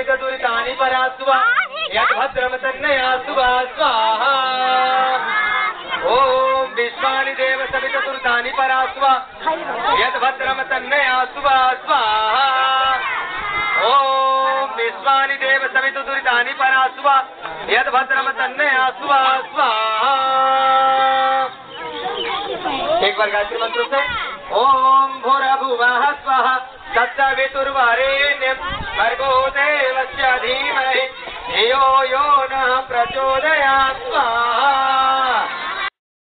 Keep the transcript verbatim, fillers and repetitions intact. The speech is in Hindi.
सविता दुरितानि परा स्वाहा यद्भद्रम तन्नया सुवा स्वाहा ओम विश्वानि देव सविता दुरितानि परा स्वाहा यद्भद्रम तन्नया सुवा स्वाहा ओम विश्वानि देव सविता दुरितानि परा स्वाहा यद्भद्रम तन्नया सुवा स्वाहा। एक बार गायत्री मंत्र से ओम भूर्भुवः स्वः तत्सवितुर्वरेण्यं भर्गो देवस्य धीमहि धियो यो नः प्रचोदयात् स्वाहा।